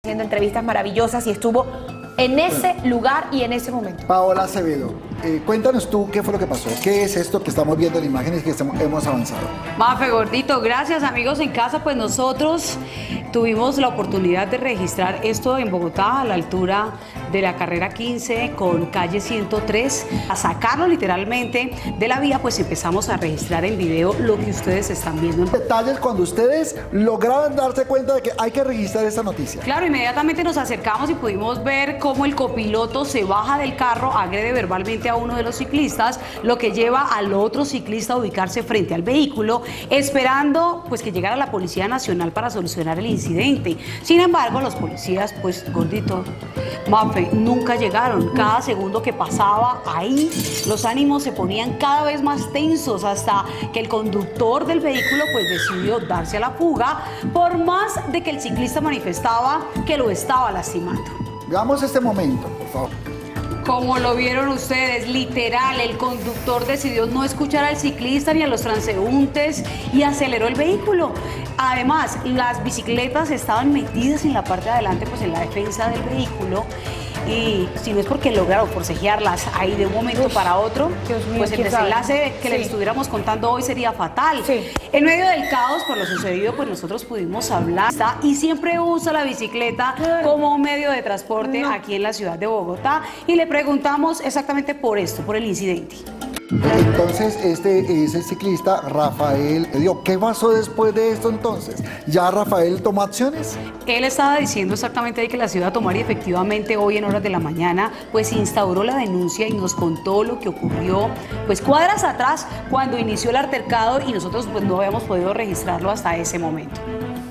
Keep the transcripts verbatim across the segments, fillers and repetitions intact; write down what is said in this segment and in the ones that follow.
haciendo entrevistas maravillosas y estuvo en ese lugar y en ese momento. Paola Acevedo, eh, cuéntanos tú qué fue lo que pasó. ¿Qué es esto que estamos viendo en imágenes que estamos, hemos avanzado? Mafe, gordito, gracias amigos en casa. Pues nosotros tuvimos la oportunidad de registrar esto en Bogotá, a la altura de la carrera quince con calle ciento tres. A sacarlo literalmente de la vía, pues empezamos a registrar en video lo que ustedes están viendo. Detalles cuando ustedes lograron darse cuenta de que hay que registrar esta noticia. Claro, inmediatamente nos acercamos y pudimos ver cómo el copiloto se baja del carro, agrede verbalmente a uno de los ciclistas, lo que lleva al otro ciclista a ubicarse frente al vehículo, esperando pues que llegara la Policía Nacional para solucionar el incidente. Sin embargo, los policías, pues gordito, Mafe, nunca llegaron. Cada segundo que pasaba ahí, los ánimos se ponían cada vez más tensos hasta que el conductor del vehículo pues decidió darse a la fuga, por más de que el ciclista manifestaba que lo estaba lastimando. Veamos este momento, por favor. Como lo vieron ustedes, literal, el conductor decidió no escuchar al ciclista ni a los transeúntes y aceleró el vehículo. Además, las bicicletas estaban metidas en la parte de adelante, pues en la defensa del vehículo. Y si no es porque lograron forcejearlas ahí de un momento Uf, para otro, mío, pues el desenlace que sí. les estuviéramos contando hoy sería fatal. Sí. En medio del caos por lo sucedido, pues nosotros pudimos hablar y siempre usa la bicicleta como un medio de transporte no. aquí en la ciudad de Bogotá y le preguntamos exactamente por esto, por el incidente. Entonces, este es el ciclista Rafael. Digo, ¿qué pasó después de esto entonces? ¿Ya Rafael tomó acciones? Él estaba diciendo exactamente ahí que la ciudad tomar y efectivamente hoy en horas de la mañana pues instauró la denuncia y nos contó lo que ocurrió pues cuadras atrás cuando inició el altercado y nosotros pues no habíamos podido registrarlo hasta ese momento.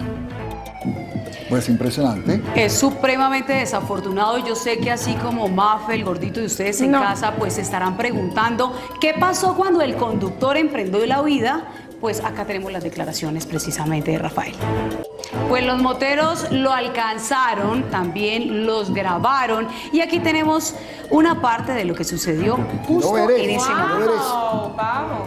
Pues impresionante. Es supremamente desafortunado y yo sé que así como Mafe, el gordito y ustedes en no. casa, pues se estarán preguntando qué pasó cuando el conductor emprendió la huida. Pues acá tenemos las declaraciones precisamente de Rafael. Pues los moteros lo alcanzaron, también los grabaron y aquí tenemos una parte de lo que sucedió justo no en ese momento. Wow, vamos.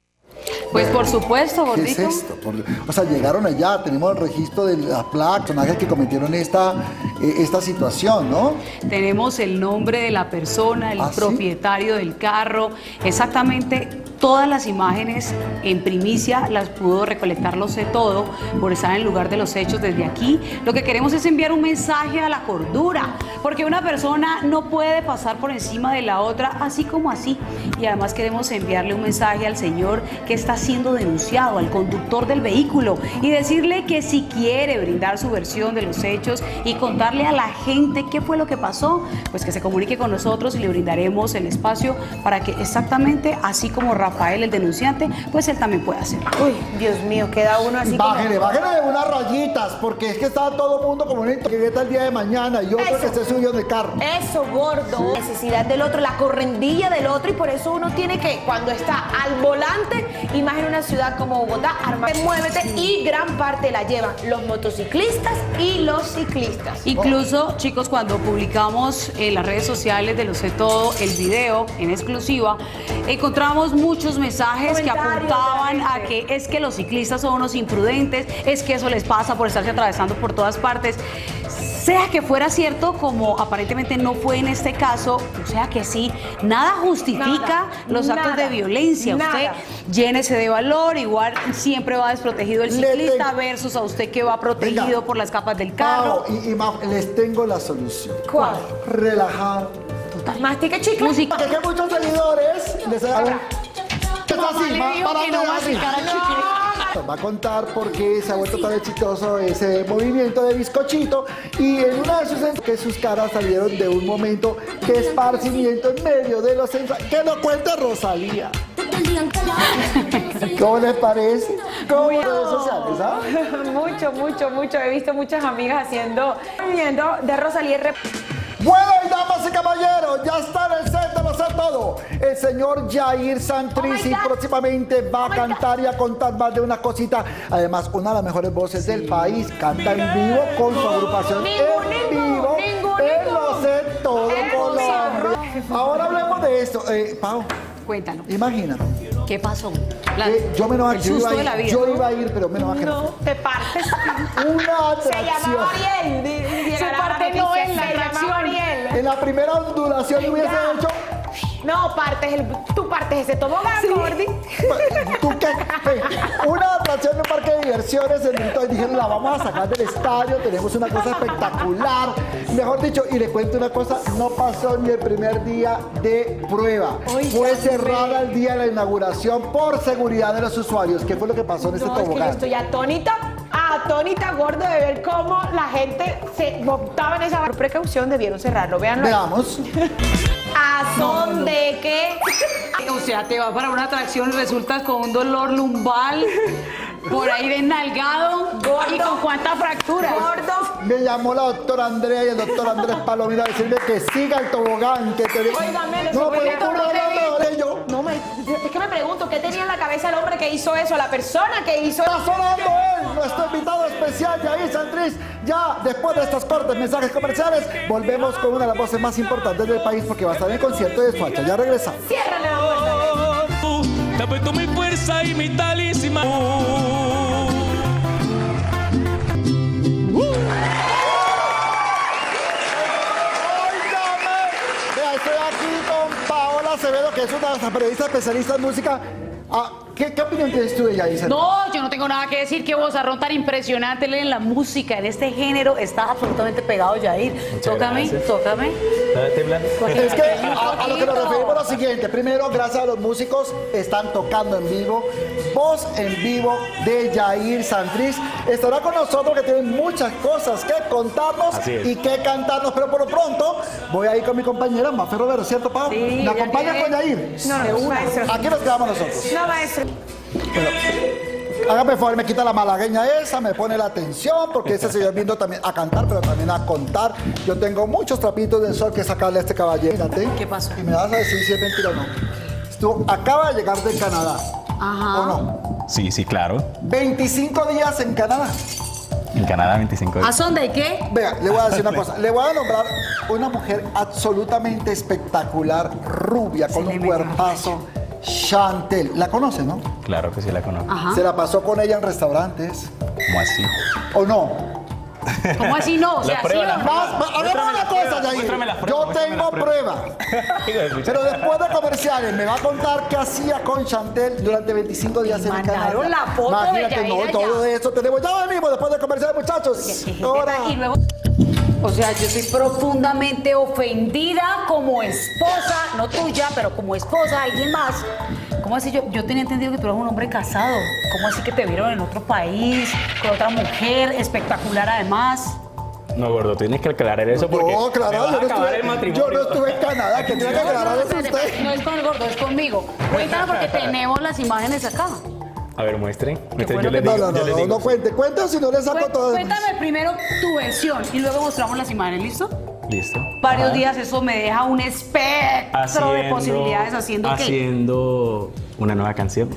Pues por supuesto, gordito. ¿Qué es esto? O sea, llegaron allá, tenemos el registro de las placas, personajes que cometieron esta, eh, esta situación, ¿no? Tenemos el nombre de la persona, el ¿Ah, propietario sí? del carro, exactamente todas las imágenes en primicia las pudo recolectar Lo Sé Todo por estar en el lugar de los hechos desde aquí. Lo que queremos es enviar un mensaje a la cordura, porque una persona no puede pasar por encima de la otra así como así. Y además queremos enviarle un mensaje al señor que está siendo denunciado, al conductor del vehículo, y decirle que si quiere brindar su versión de los hechos y contarle a la gente qué fue lo que pasó, pues que se comunique con nosotros y le brindaremos el espacio para que exactamente así como Rafael, el denunciante, pues él también puede hacerlo. Uy, Dios mío, queda uno así bájele, como... bájele de unas rayitas, porque es que está todo el mundo como una inquietud el día de mañana y otro eso. que esté subido en el carro. Eso, gordo. Sí. Necesidad del otro, la correndilla del otro, y por eso uno tiene que, cuando está al volante, y más en una ciudad como Bogotá, armar, muévete, y gran parte la llevan los motociclistas y los ciclistas. Incluso, oh. chicos, cuando publicamos en las redes sociales de Lo Sé Todo el video en exclusiva, encontramos muchos mensajes que apuntaban a que es que los ciclistas son unos imprudentes, es que eso les pasa por estarse atravesando por todas partes. Sea que fuera cierto, como aparentemente no fue en este caso, o sea que sí, nada justifica nada, los actos nada, de violencia. Nada. Usted llénese de valor, igual siempre va desprotegido el ciclista versus a usted que va protegido Venga. por las capas del carro. Oh, y, y ma, les tengo la solución. ¿Cuál? Relajar. Total. Mastica, chicos. Música. Que muchos seguidores les hagan... Así, va, para que no masticara chicle. Va a contar por qué se ha vuelto tan exitoso ese movimiento de bizcochito y en una de sus que sus caras salieron de un momento de esparcimiento en medio de los ensayos. Que lo cuente Rosalía. ¿Cómo les parece? ¿Cómo en redes sociales, ¿ah? Mucho, mucho, mucho. He visto muchas amigas haciendo movimiento de Rosalía. Bueno, y damas y caballeros, ya está en el set de Lo Sé Todo el señor Jair Santrich, oh próximamente va oh a cantar God. y a contar más de una cosita. Además, una de las mejores voces sí. del país, canta en vivo con su agrupación ningún, en ningún, vivo ningún, en ningún. Lo Sé Todo Colombia. Ahora hablemos de esto. Eh, Pau, cuéntanos. Imagínate. ¿Qué pasó? La, eh, yo me enojé, yo, iba a ir, vida, yo ¿no? iba a ir, pero me enojé. No, te partes. Una atracción. Se llamaba bien. En la primera ondulación le hubiese Ya. hecho... No, partes el, tú partes ese tobogán, Gordy. ¿Tú qué? Una atracción en un parque de diversiones en Grito y dijeron, la vamos a sacar del estadio, tenemos una cosa espectacular. Mejor dicho, y le cuento una cosa, no pasó ni el primer día de prueba. Oiga, fue cerrada sí. el día de la inauguración por seguridad de los usuarios. ¿Qué fue lo que pasó en ese No, es que yo tobogán? estoy atónita, atónita, gordo, de ver cómo la gente se montaba en esa... Por precaución debieron cerrarlo, véanlo. Veamos. ¿A son de qué? O sea, te vas para una atracción y resultas con un dolor lumbal, por ahí desnalgado, y con cuántas fracturas. Gordo. Me llamó la doctora Andrea y el doctor Andrés Palomino a decirme que siga el tobogán, que te... Óigame, no, eso pero fue tú no lo que hablas vi. de ello. No, me, es que me pregunto, ¿qué tenía en la cabeza el hombre que hizo eso? La persona que hizo Está eso. sonando él, nuestro invitado especial, Yair Santriz. Ya después de estos cortes, mensajes comerciales, volvemos con una de las voces más importantes del país porque va a estar en el concierto de Soacha. Ya regresamos. Ciérrale la puerta. Te apuesto mi fuerza y mi talísima. Vea, estoy aquí con Paola Acevedo, que es una de las periodistas especialistas en música. Ah, ¿qué, ¿Qué opinión tienes tú de Yair Santriz? No, yo no tengo nada que decir. Qué vozarrón tan impresionante en la música, en este género. Está absolutamente pegado, Yair. Muchas Tócame, gracias. tócame. ¿Estás temblando? Es que a, a lo que nos referimos es lo siguiente. Primero, gracias a los músicos, están tocando en vivo. Voz en vivo de Yair Santriz. Estará con nosotros que tiene muchas cosas que contarnos Así es. y que cantarnos. Pero por lo pronto, voy a ir con mi compañera Mafe Romero, ¿cierto, Pau? Sí, ¿Me ya acompañas viene. con Yair? No, no, maestro. Aquí nos quedamos nosotros. No, maestro. Hágame favor, me quita la malagueña esa, me pone la atención, porque ese señor vino también a cantar, pero también a contar. Yo tengo muchos trapitos del sol que sacarle a este caballero. Fíjate. ¿Qué pasó? Y me vas a decir si es mentira o no. Estuvo, acaba de llegar de Canadá. Ajá. ¿O no? Sí, sí, claro. veinticinco días en Canadá. En Canadá, veinticinco ¿A días. son de qué? Vea, le voy a decir una cosa. Le voy a nombrar una mujer absolutamente espectacular, rubia, con Se le un metió la cuerpazo. Chantel. ¿La conoce, no? Claro que sí la conozco. Ajá. Se la pasó con ella en restaurantes. ¿Cómo así? ¿O no? ¿Cómo así no? O sea, La prueba, ¿sí o la no? Más, más- hagamos Muéstrame una las cosa, pruebas, Yair. muéstrame las pruebas, Yo muéstrame tengo las pruebas. pruebas. Hijo de pucha. Pero después de comerciales me va a contar qué hacía con Chantel durante veinticinco días en Canadá. mandaron la foto de Imagínate, Yair no, allá. todo eso tenemos. Ya venimos después de comerciales, muchachos. Ahora. Y luego, o sea, yo soy profundamente ofendida como esposa, no tuya, pero como esposa, alguien más. ¿Cómo así? Yo, yo tenía entendido que tú eras un hombre casado. ¿Cómo así que te vieron en otro país, con otra mujer, espectacular además? No, gordo, tienes que aclarar eso porque No, claro, me va a yo no, acabar el estuve, matrimonio. yo no estuve en Canadá, que tiene que aclarar eso espérate, usted. no es con el gordo, es conmigo. Cuéntanos porque tenemos las imágenes acá. A ver, muestren. muestren, fue yo lo les que No, digo, no, yo no, les no, digo. no cuente. Cuente o si no le saco Cué- todo. Cuéntame primero tu versión y luego mostramos las imágenes, ¿listo? Listo. Varios Ajá. días eso me deja un espectro de posibilidades haciendo qué. Haciendo una nueva canción.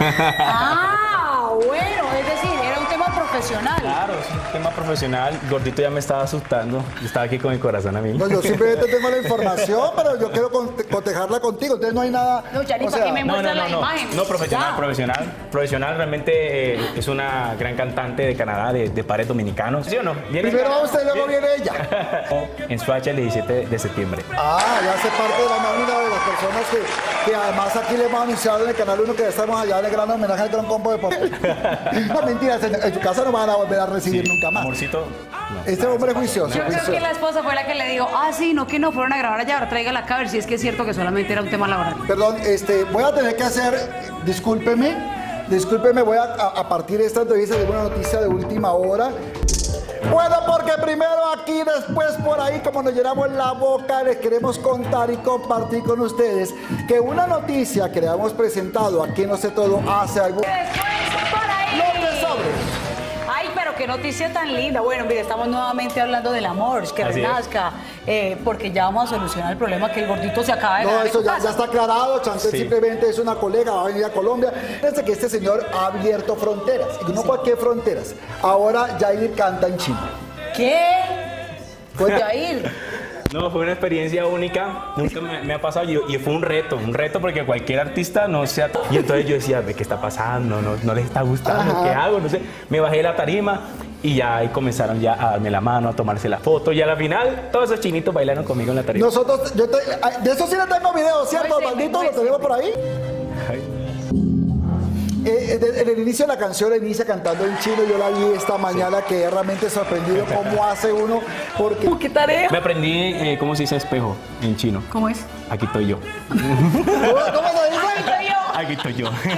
Ah, bueno, es decir, era un tema profesional. Claro, es un tema profesional. Gordito ya me estaba asustando. Yo estaba aquí con el corazón a mí. No, yo simplemente tengo la información, pero yo quiero conte- cotejarla contigo. Entonces no hay nada. No, Yari, o ¿para sea, qué me No, no, muestras no, las no. imágenes? No, profesional, Ya. profesional. Profesional realmente eh, es una gran cantante de Canadá, de, de pares dominicanos. ¿Sí o no? ¿Viene Primero Canadá? va usted y luego Bien. viene ella. En Soacha el diecisiete de septiembre. Ah, ya hace parte de la nómina de las personas que, que además aquí le hemos anunciado en el Canal uno que ya estamos allá en el gran homenaje al gran combo de pop. No, mentiras, en, en tu casa no van a volver a recibir nunca más. Amorcito. no. Este hombre es juicioso, Yo creo juicioso. que la esposa fue la que le dijo, ah, sí, no, que no, fueron a grabar allá, ahora tráigala acá a ver si es que es cierto que solamente era un tema laboral. Perdón, este, voy a tener que hacer, discúlpeme, discúlpeme, voy a, a, a partir de esta entrevista de una noticia de última hora. Bueno, porque primero aquí, después por ahí, como nos llenamos la boca, les queremos contar y compartir con ustedes que una noticia que le hemos presentado aquí en No Sé Todo hace algún... Después, por ahí. López Sobre. Ay, pero qué noticia tan linda. Bueno, mire, estamos nuevamente hablando del amor, que Así es. renazca, eh, porque ya vamos a solucionar el problema que el gordito se acaba de No, ganar en eso su ya, casa. ya está aclarado. Chantel Sí. simplemente es una colega, va a venir a Colombia. Desde que este señor ha abierto fronteras, y no cualquier fronteras. Ahora Yair canta en chino. ¿Qué? Fue- Yair. No, fue una experiencia única, nunca me, me ha pasado y, y fue un reto, un reto porque cualquier artista no se atreve. Y entonces yo decía, ¿qué está pasando? No, no les está gustando, Ajá. ¿qué hago? No sé. Me bajé de la tarima Y ya ahí comenzaron ya a darme la mano, a tomarse la foto. Y a la final, todos esos chinitos bailaron conmigo en la tarima. Nosotros, yo te, de eso sí le tengo video, ¿cierto, Muy maldito? simple, Lo tenemos por ahí. Ay. Eh, de- en el inicio de la canción la inicia cantando en chino. Yo la vi esta mañana, que realmente sorprendido cómo hace uno, porque ¿Qué tarea? Me aprendí, eh, ¿cómo se dice espejo en chino? ¿Cómo es? Aquí estoy yo. ¿Cómo, cómo se dice? Aquí estoy yo. Te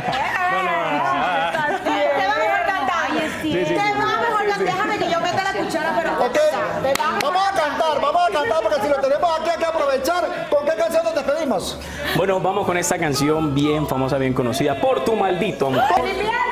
va mejor cantar. Sí, sí, sí. Te va mejor cantar. Déjame que yo meta la cuchara, pero Ok, te va mejor vamos a cantar, vamos a cantar, porque si lo tenemos aquí hay que aprovechar. ¿Con qué canción nos despedimos? Bueno, vamos con esta canción bien famosa, bien conocida, Por tu maldito amor. ¡Felicidades!